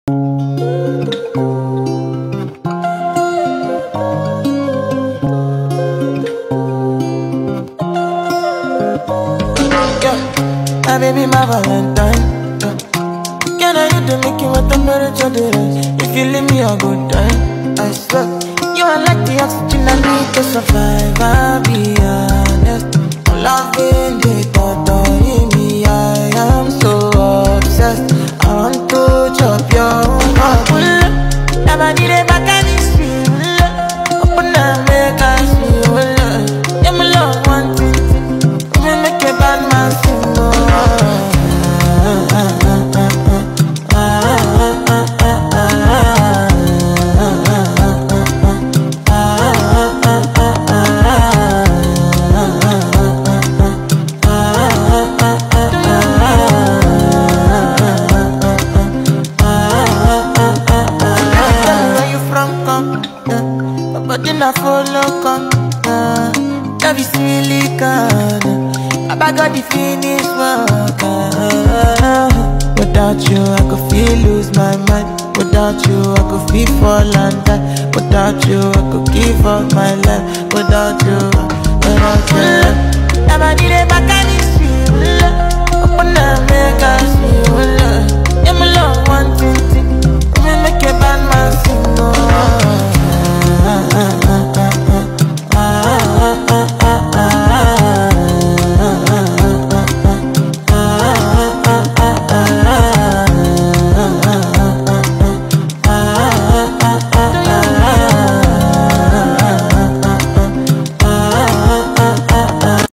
My baby, my Valentine. Can I you to make you what temperature it is? If you leave me a good time, I swear you are like the oxygen I need to survive. I'll be honest, loving the thought of me. I am so obsessed. I want to chop your heart. Never did it back and it's real. Open up, make us feel. Yeah, my love one thing. We make a bad man sing. But then I follow come, love is really gone. I got the finish work. Without you, I could feel lose my mind. Without you, I could feel fall and die. Without you, I could give up my life. Without you, Never did it back